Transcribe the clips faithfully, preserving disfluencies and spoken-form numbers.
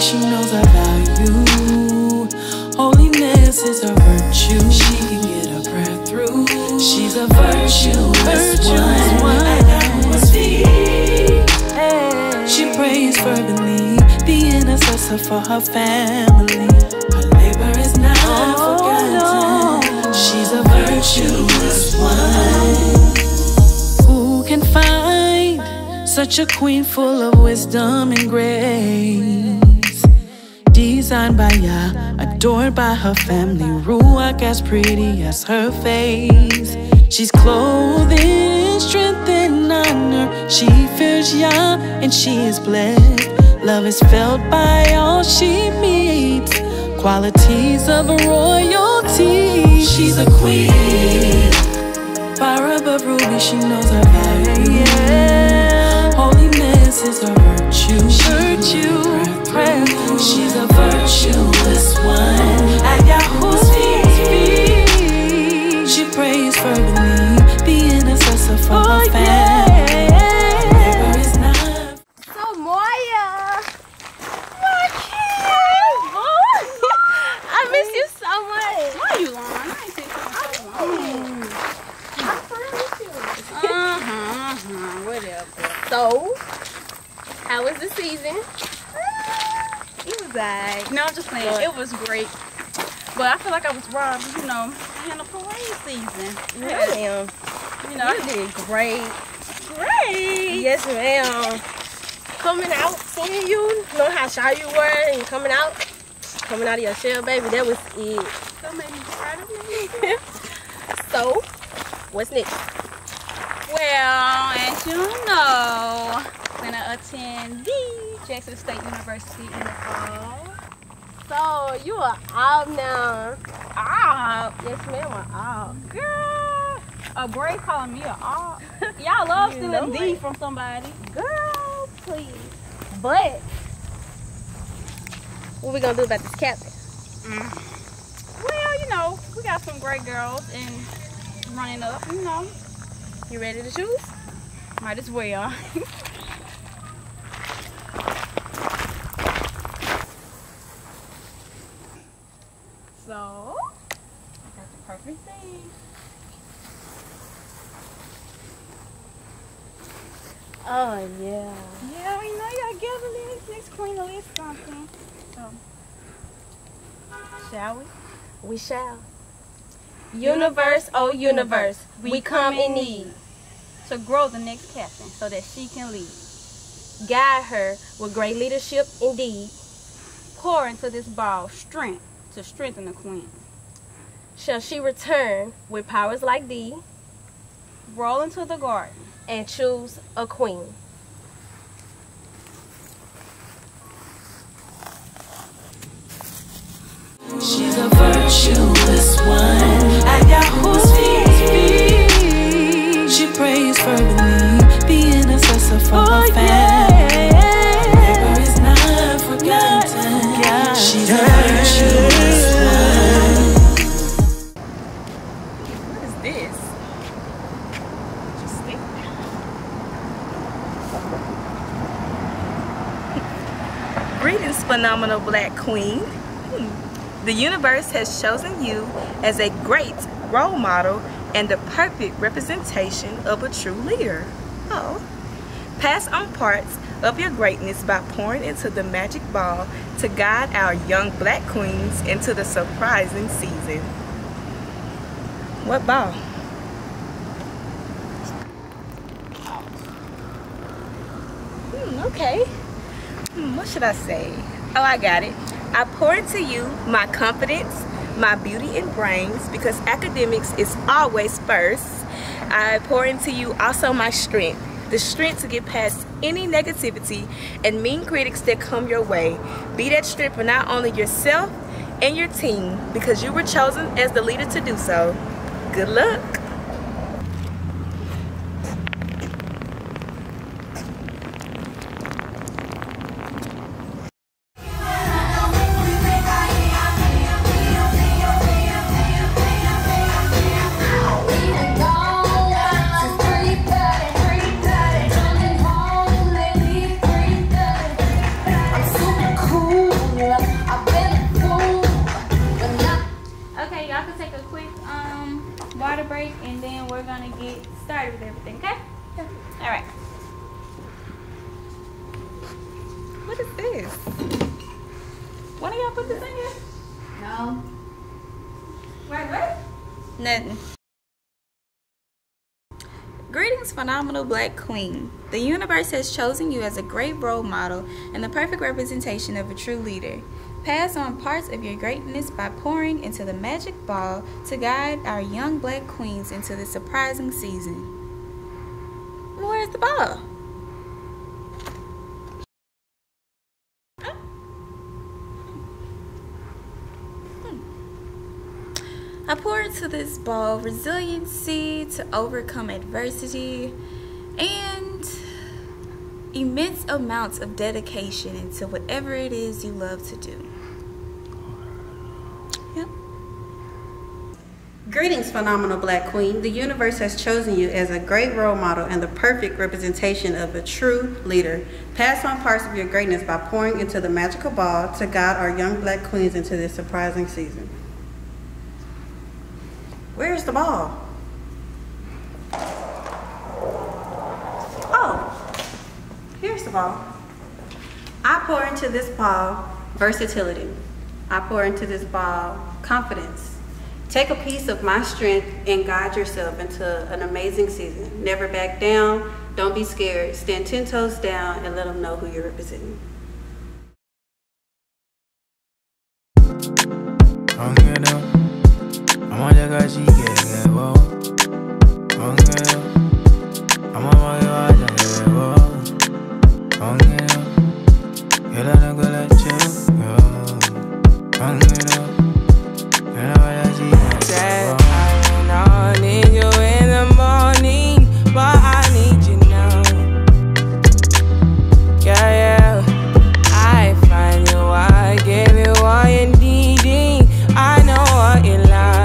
she knows her value. Holiness is a virtue, she can get her prayer through. She's a virtuous one, I got who's feet. She prays fervently, the intercessor for her family. Her labor is not oh, forgotten, no. She's a virtuous one. Who can find such a queen full of wisdom and grace? Designed by Yah, adored by her family, Ruach as pretty as her face. She's clothed in strength and honor, she fears Yah and she is blessed. Love is felt by all she meets, qualities of a royalty. She's a queen, fire above ruby, she knows her value. Yeah. Holiness is a virtue, virtue. Prayer. She's a virtuous one, I got who's feet. She prays fervently, the intercessor for oh, her family. Yeah. Is not. So Moya, my I miss you so much. Why you long? I ain't seen you so long. I'm friends with you. Uh-huh, uh-huh, whatever. So, how was the season? It was alright. No, I'm just playing. What? It was great. But I feel like I was robbed, you know, in the parade season. Yeah, ma'am. You know, you did great. Great. Yes, ma'am. Coming out, seeing you, knowing how shy you were, and coming out, coming out of your shell, baby, that was it. That made me proud of me. So, what's next? Well, as you know, I'm gonna attend the Jackson State University in the fall. So, you are out now. Out? Yes, ma'am, I'm out. Girl, a break calling me a out. Y'all love You stealing D it. from somebody. Girl, please. But, what we gonna do about this captain? Mm. Well, you know, we got some great girls and running up, you know. You ready to choose? Might as well. So, I got the perfect thing. Oh, yeah. Yeah, you know, you gotta give the next, next queen a little something. So, shall we? We shall. Universe, oh universe, we come in need. To grow the next captain so that she can lead. Guide her with great leadership indeed. Pour into this ball strength to strengthen the queen. Shall she return with powers like thee, roll into the garden, and choose a queen. She's a virtuous one, I got who's feet. She prays fervently, the intercessor for oh, her family. Yeah. Her labor is not forgotten, yeah. She's a virtuous one. What is this? Just stick. Greetings, phenomenal black queen. Hmm. The universe has chosen you as a great role model and the perfect representation of a true leader. Oh. Pass on parts of your greatness by pouring into the magic ball to guide our young black queens into the surprising season. What ball? Hmm, okay. Hmm, what should I say? Oh, I got it. I pour into you my confidence, my beauty and brains, because academics is always first. I pour into you also my strength, the strength to get past any negativity and mean critics that come your way. Be that strength for not only yourself and your team, because you were chosen as the leader to do so. Good luck. Cool. water break, and then we're gonna get started with everything, okay? Yeah. All right. What is this? One of y'all put this in here? No. Wait, what? Nothing. Greetings, phenomenal black queen. The universe has chosen you as a great role model and the perfect representation of a true leader. Pass on parts of your greatness by pouring into the magic ball to guide our young black queens into this surprising season. Where's the ball? I pour into this ball resiliency to overcome adversity and immense amounts of dedication into whatever it is you love to do. Yep. Greetings, phenomenal black queen. The universe has chosen you as a great role model and the perfect representation of a true leader. Pass on parts of your greatness by pouring into the magical ball to guide our young black queens into this surprising season. Where's the ball? Oh, here's the ball. I pour into this ball versatility. I pour into this ball confidence. Take a piece of my strength and guide yourself into an amazing season. Never back down. Don't be scared. Stand ten toes down and let them know who you're representing. I'm on the guy, she get it, whoa. I'm gonna, I'm on my way, I get it, whoa. I'm gonna, get a nigga let you go. I'm gonna, get a way, she get it, whoa. I don't need you in the morning, but I need you now. Yeah, yeah. I find you, I give you all you needing. I know what you like.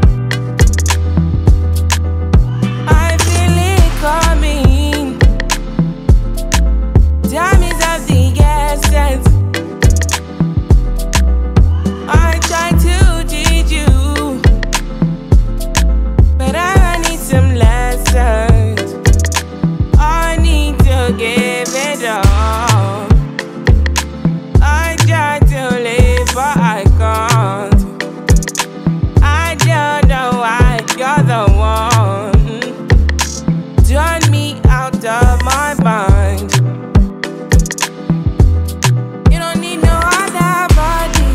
Coming, time is of the essence. I try to teach you, but I need some lessons. I need to give it all. I try to live, but I can't. I don't know why you're the one. Turn me out of my mind. You don't need no other body.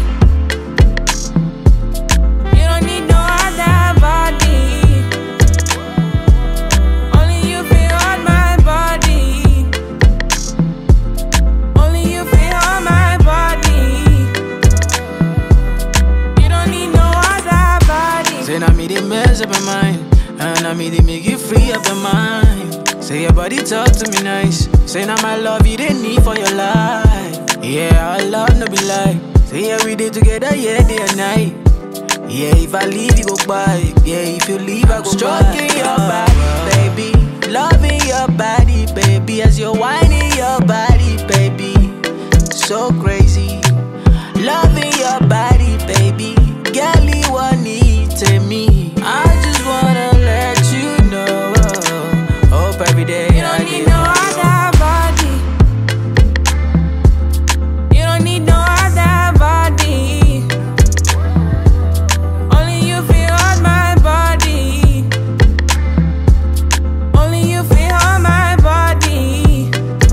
You don't need no other body. Only you feel on my body. Only you feel on my body. You don't need no other body. Say now me they mess up my mind. And I mean, they make you free of the mind. Say your body talk to me nice. Say now my love you didn't need for your life. Yeah, our love no be lie. Say yeah, we did together, yeah, day and night. Yeah, if I leave, you go by. Yeah, if you leave, I go by. Stroking your body, baby. Loving your body, baby. As you're whining your body, baby. So crazy. Loving your body, baby. Girl, you want need to me. I just wanna let you know. Hope every day you don't need no other body. You don't need no other body. Only you feel on my body. Only you feel on my body.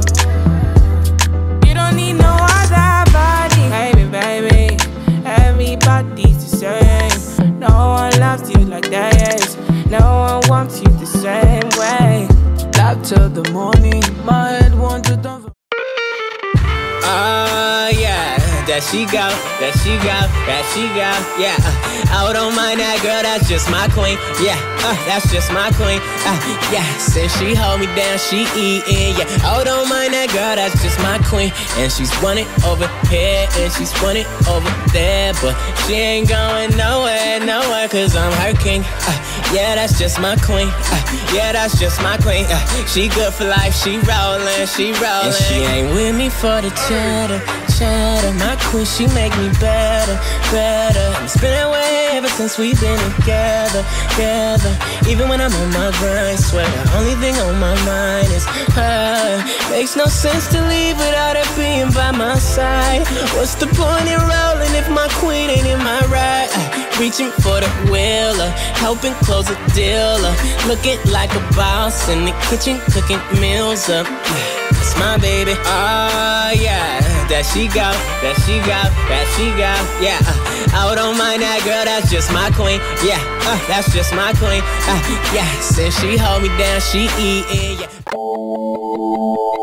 You don't need no other body. Baby, baby, everybody's the same. No one loves you like that, yes. No one wants you the same way. Love till the morning, my head wants to dump. Ah, uh, yeah, that she go, that she go, that she go, yeah. Uh, I don't mind that girl, that's just my queen, yeah. Uh, that's just my queen, uh, yeah. Since she hold me down, she eatin', yeah. I don't mind that girl, that's just my queen. And she's won it over here, and she's won it over there. But she ain't going nowhere, nowhere, cause I'm her king. Uh, yeah, that's just my queen, uh, yeah, that's just my queen. Uh, she good for life, she rollin', she rollin'. And she ain't with me for the chatter, chatter. My queen, she make me better, better. I'm spinning way ever since we've been together, together. Even when I'm on my grind, swear the only thing on my mind is her. Makes no sense to leave without her being by my side. What's the point in rolling if my queen ain't in my ride? Reaching for the wheeler, helping close a dealer, looking like a boss in the kitchen, cooking meals up. That's my baby. Oh yeah, that she go, that she go, that she go. Yeah, uh, I don't mind that girl. That's just my queen. Yeah, uh, that's just my queen. Uh, yeah, since she hold me down, she eatin'. Yeah.